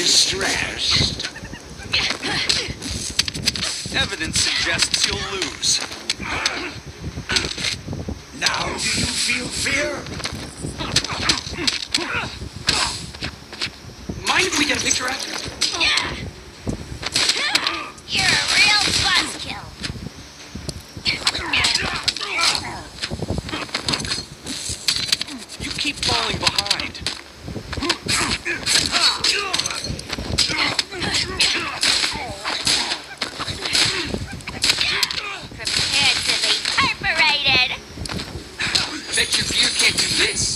distressed. Evidence suggests you'll lose. Now do you feel fear? Mind if we get a picture after? You're a real buzzkill. You keep falling behind. Prepare to be perforated. Bet your gear can't do this.